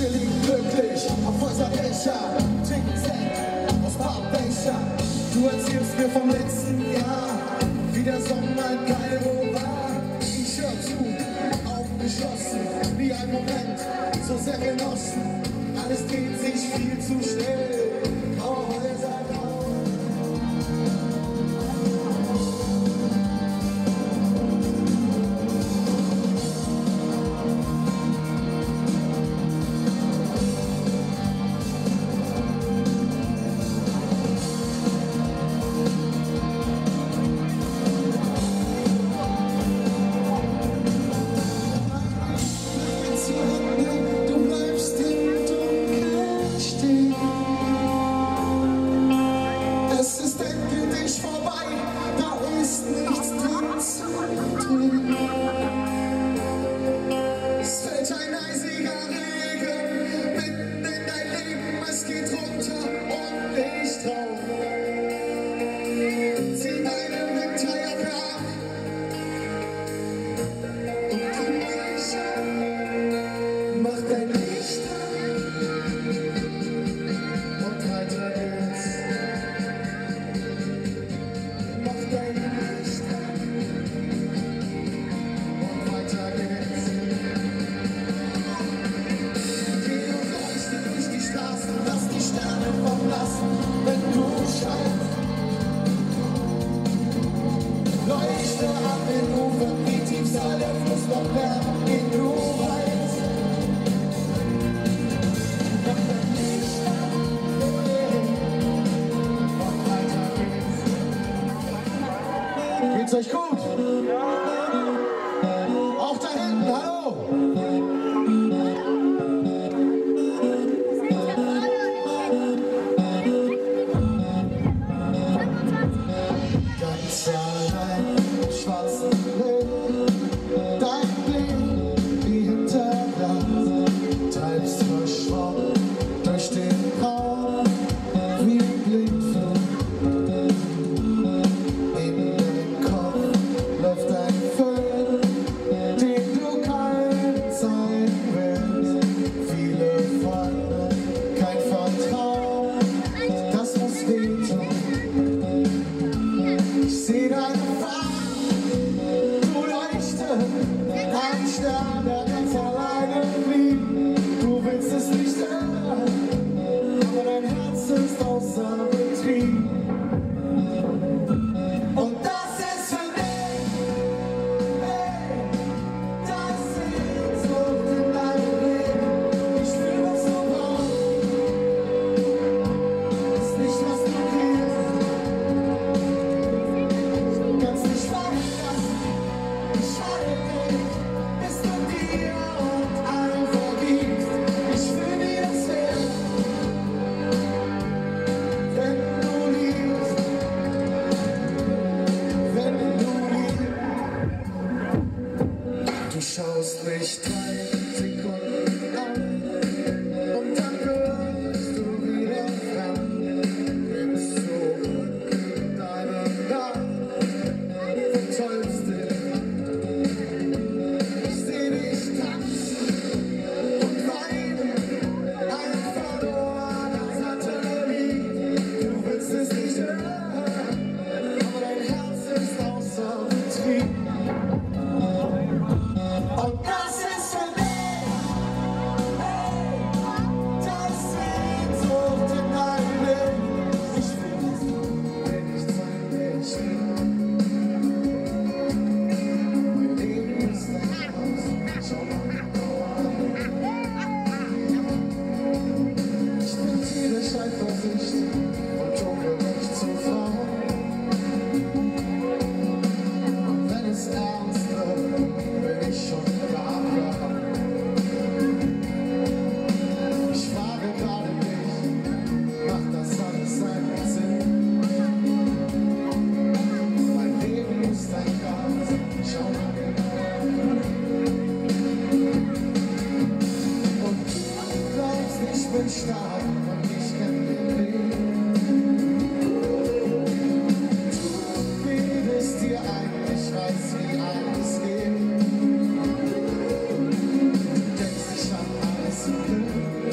Wir liegen glücklich auf Häuserdächer, trinken Sekt aus Pappbecher. Du erzählst mir vom letzten Jahr, wie der Sommer in Kairo war. Ich hör zu, Augen geschlossen, wie ein Moment, so sehr genossen. Alles dreht sich viel zu schnell, graue Häuser, geht's euch gut? Auch da hinten, hallo! Ganz allein im schwarzen Licht, dein Blick wie hinter Glas, treibst verschwommen durch den Raum wie ein Blindflug. Ein Stern, der ganz alleine blieb. Du willst es nicht hören, aber dein Herz ist außer Betrieb. Und das ist für mich, hey, das Sehnsucht in deinem Leben. Ich fühl das so warm, ist nicht, was du willst. Kannst nicht warten lassen, ich halte dich. Du schaust mich 3 Sekunden an und dann wirst du wieder fremd. Nimmst zurück deinen Namen, vertäubst dich. Ich seh dich tanzen und weinen, ein verlorener Satellit. Du willst es nicht hören, aber dein Herz ist außer Betrieb. Und das ist für mich, hey, das Sehnsucht in deinem Leben. Ich will es, wenn ich zeig mein Leben ist ein Haus, schau mal. Ich bin jede Scheinversicht und tucke mich zu Frauen. Und wenn es ernst wird, bin ich schon da. Ich frage gerade mich, macht das alles einen Sinn? Mein Leben ist ein Gas, schau mal genau. Und du glaubst, ich bin stark und ich kenn den Weg. Du bildest dir ein, ich weiß, wie alles geht. Du denkst, ich hab alles im Griff.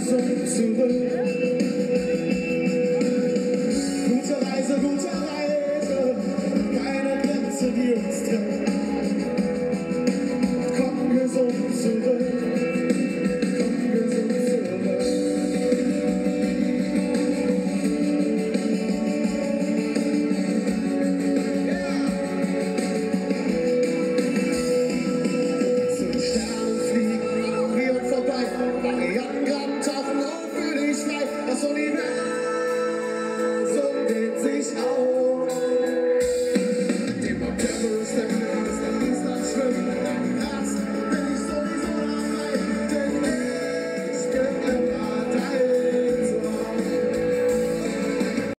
Sonne zurück.